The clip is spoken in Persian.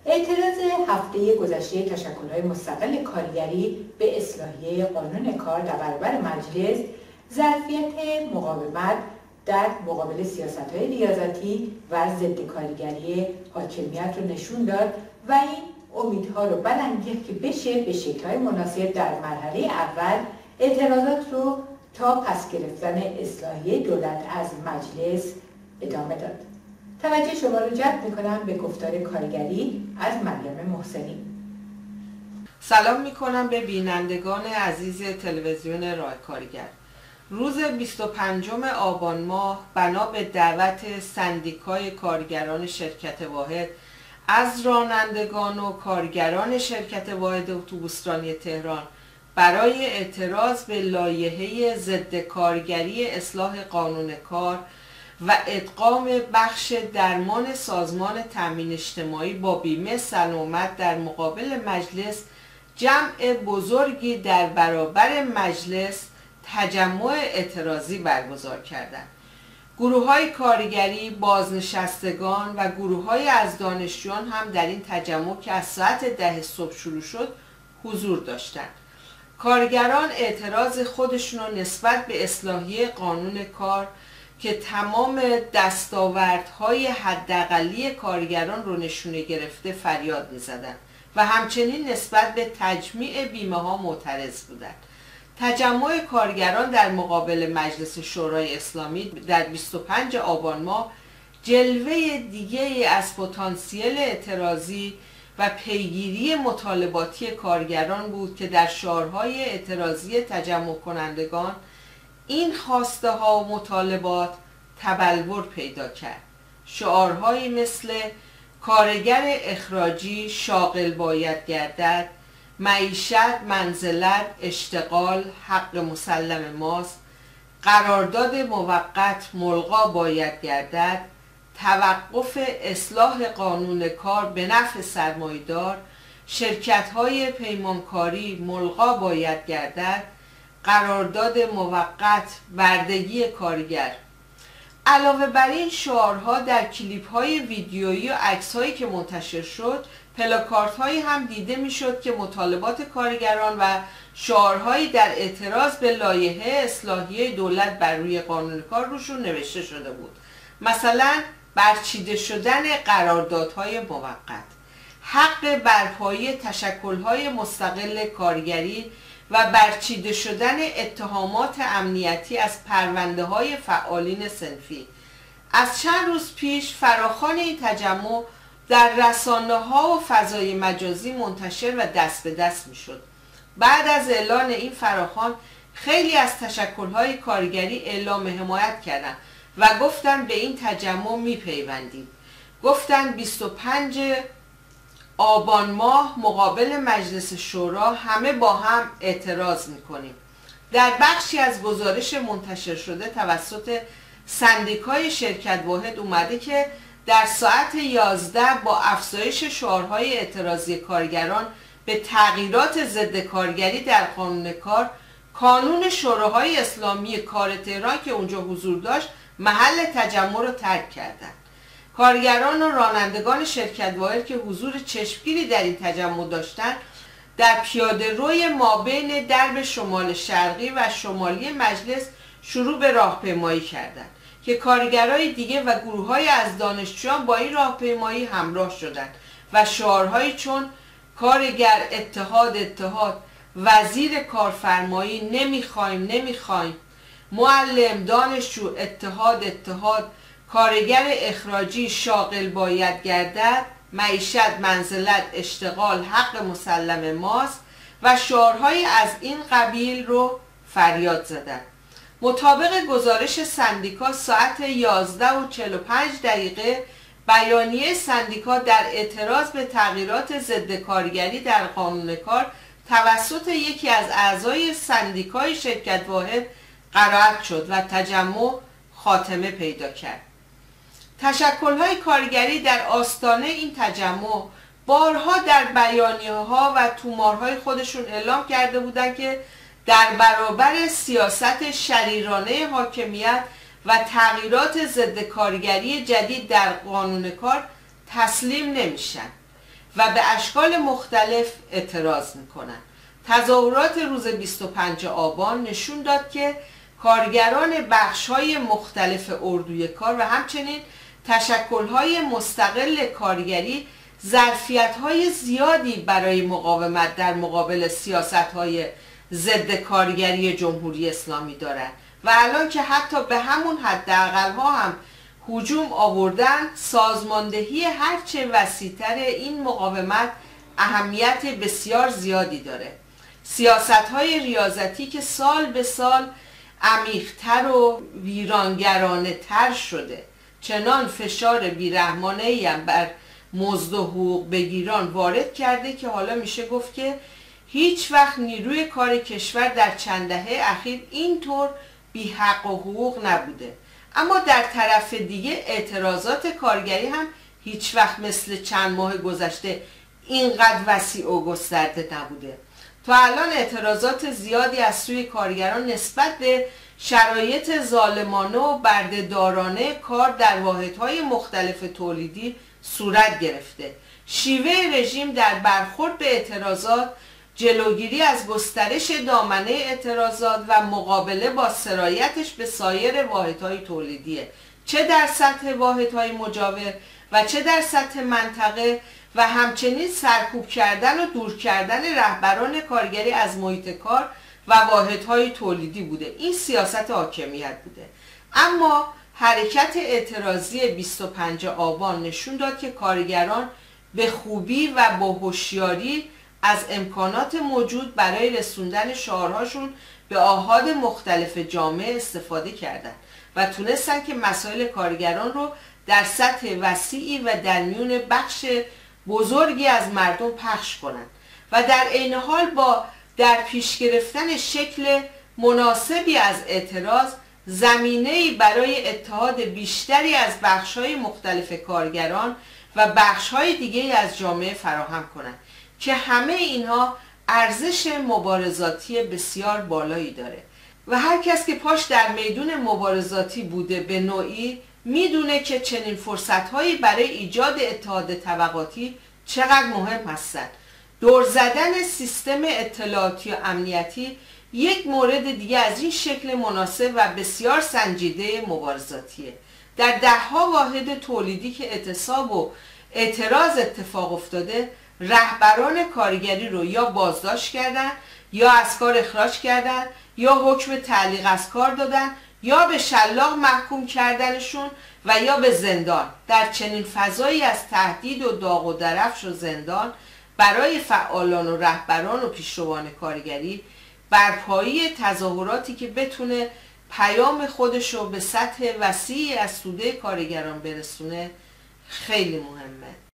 اعتراض هفته گذشته تشکل‌های مستقل کارگری به اصلاحیه قانون کار در برابر مجلس ظرفیت مقاومت در مقابل سیاست‌های ریاضتی و ضد کارگری حاکمیت رو نشون داد و این امیدها رو برانگیخت که بشه به شکل‌های مناسب در مرحله اول اعتراضات رو تا پس گرفتن اصلاحیه دولت از مجلس ادامه داد. توجه شما رو جلب می‌کنم به گفتار کارگری از مریم محسنی. سلام می‌کنم به بینندگان عزیز تلویزیون راه کارگر. روز 25 آبان ماه بنا به دعوت سندیکای کارگران شرکت واحد از رانندگان و کارگران شرکت واحد اتوبوسرانی تهران برای اعتراض به لایحه ضد کارگری اصلاح قانون کار و ادغام بخش درمان سازمان تامین اجتماعی با بیمه سلامت در مقابل مجلس، جمع بزرگی در برابر مجلس تجمع اعتراضی برگزار کردند. گروه‌های کارگری، بازنشستگان و گروه‌های از دانشجویان هم در این تجمع که از ساعت 10 صبح شروع شد حضور داشتند. کارگران اعتراض خودشون را نسبت به اصلاحیه قانون کار که تمام دستاوردهای حداقلی کارگران رو نشونه گرفته فریاد می‌زدند و همچنین نسبت به تجمیع بیمه ها معترض بودند. تجمع کارگران در مقابل مجلس شورای اسلامی در 25 آبان ماه جلوه دیگه از پتانسیل اعتراضی و پیگیری مطالباتی کارگران بود که در شعارهای اعتراضی تجمع کنندگان این خواسته ها و مطالبات تبلور پیدا کرد. شعارهایی مثل کارگر اخراجی شاغل باید گردد، معیشت، منزلت، اشتغال، حق مسلم ماست، قرارداد موقت ملغا باید گردد، توقف اصلاح قانون کار به نفع سرمایه‌دار، شرکت‌های پیمانکاری ملغا باید گردد، قرارداد موقت، بردگی کارگر. علاوه بر این شعارها در کلیپ‌های ویدیویی و عکس‌هایی که منتشر شد، پلاکاردهایی هم دیده میشد که مطالبات کارگران و شعارهایی در اعتراض به لایحه اصلاحیه دولت بر روی قانون کار روشون نوشته شده بود. مثلا برچیده شدن قراردادهای موقت، حق برپایی تشکل‌های مستقل کارگری و برچیده شدن اتهامات امنیتی از پرونده‌های فعالین صنفی. از چند روز پیش فراخوان این تجمع در رسانه‌ها و فضای مجازی منتشر و دست به دست می‌شد. بعد از اعلان این فراخوان خیلی از تشکل‌های کارگری اعلام حمایت کردند و گفتن به این تجمع می‌پیوندیم. گفتن 25 آبان ماه مقابل مجلس شورا همه با هم اعتراض می‌کنیم. در بخشی از گزارش منتشر شده توسط سندیکای شرکت واحد اومده که در ساعت 11 با افزایش شعارهای اعتراضی کارگران به تغییرات ضد کارگری در قانون کار، کانون شوراهای اسلامی کار تهران که اونجا حضور داشت محل تجمع را ترک کردند. کارگران و رانندگان شرکت واحد که حضور چشمگیری در این تجمع داشتند در پیاده روی مابین درب شمال شرقی و شمالی مجلس شروع به راهپیمایی کردند که کارگرای دیگه و گروه‌های از دانشجویان با این راهپیمایی همراه شدند و شعارهایی چون کارگر اتحاد، وزیر کارفرمایی نمیخوایم، معلم، دانشجو اتحاد، کارگر اخراجی شاغل باید گردد، معیشت، منزلت، اشتغال، حق مسلم ماست و شعارهای از این قبیل رو فریاد زدند. مطابق گزارش سندیکا ساعت 11:45 بیانیه سندیکا در اعتراض به تغییرات ضد کارگری در قانون کار توسط یکی از اعضای سندیکای شرکت واحد قرائت شد و تجمع خاتمه پیدا کرد. تشکل‌های کارگری در آستانه این تجمع بارها در بیانیه‌ها و تومارهای خودشون اعلام کرده بودند که در برابر سیاست شریرانه حاکمیت و تغییرات ضد کارگری جدید در قانون کار تسلیم نمیشن. و به اشکال مختلف اعتراض میکنن. تظاهرات روز 25 آبان نشون داد که کارگران بخش‌های مختلف اردوی کار و همچنین تشکل‌های مستقل کارگری ظرفیت‌های زیادی برای مقاومت در مقابل سیاست‌های ضد کارگری جمهوری اسلامی دارند و الان که حتی به همون حداقل‌ها هم هجوم آوردن، سازماندهی هرچه وسیع‌تر این مقاومت اهمیت بسیار زیادی داره. سیاست‌های ریاضتی که سال به سال عمیق‌تر و ویرانگرانه تر شده، چنان فشار بیرحمانه‌ای هم بر مزد و حقوق بگیران وارد کرده که حالا میشه گفت که هیچ وقت نیروی کار کشور در چند دهه اخیر اینطور بی حق و حقوق نبوده. اما در طرف دیگه اعتراضات کارگری هم هیچ وقت مثل چند ماه گذشته اینقدر وسیع و گسترده نبوده. تا الان اعتراضات زیادی از سوی کارگران نسبت به شرایط ظالمانه و بردهدارانه کار در واحدهای مختلف تولیدی صورت گرفته. شیوه رژیم در برخورد به اعتراضات جلوگیری از گسترش دامنه اعتراضات و مقابله با سرایتش به سایر واحدهای تولیدیه، چه در سطح واحدهای مجاور و چه در سطح منطقه، و همچنین سرکوب کردن و دور کردن رهبران کارگری از محیط کار و واحدهای تولیدی بوده. این سیاست حاکمیت بوده. اما حرکت اعتراضی 25 آبان نشون داد که کارگران به خوبی و با هوشیاری از امکانات موجود برای رسوندن شعارهاشون به آحاد مختلف جامعه استفاده کردند و تونستن که مسائل کارگران رو در سطح وسیعی و در میون بخش بزرگی از مردم پخش کنند و در عین حال با در پیش گرفتن شکل مناسبی از اعتراض زمینه‌ای برای اتحاد بیشتری از بخش‌های مختلف کارگران و بخش‌های دیگه از جامعه فراهم کنند که همه اینها ارزش مبارزاتی بسیار بالایی داره و هر کس که پاش در میدون مبارزاتی بوده به نوعی میدونه که چنین فرصت‌هایی برای ایجاد اتحاد طبقاتی چقدر مهم هستند. دور زدن سیستم اطلاعاتی و امنیتی یک مورد دیگه از این شکل مناسب و بسیار سنجیده مبارزاتیه. در ده‌ها واحد تولیدی که اعتصاب و اعتراض اتفاق افتاده، رهبران کارگری رو یا بازداشت کردن یا از کار اخراج کردن یا حکم تعلیق از کار دادن یا به شلاق محکوم کردنشون و یا به زندان. در چنین فضایی از تهدید و داغ و درفش و زندان برای فعالان و رهبران و پیشروان کارگری برپایی تظاهراتی که بتونه پیام خودشو به سطح وسیعی از توده کارگران برسونه خیلی مهمه.